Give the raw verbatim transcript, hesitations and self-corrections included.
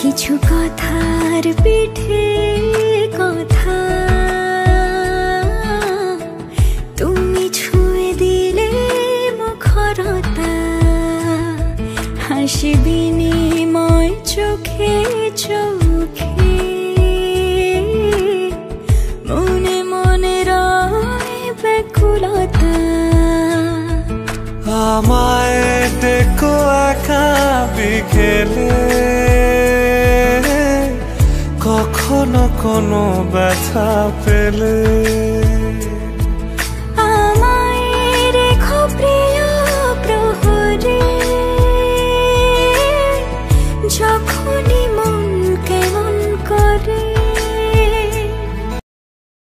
কিছু কথার পিঠে কথা তুমি ছুঁয়ে দিলে মুখরতা হাসি বিনিময় চোখে চোখে মনে মনে রয় ব্যাকুলতা আমায় দেখো একা বিকেলে কখনো কোনো ব্যথা পেলে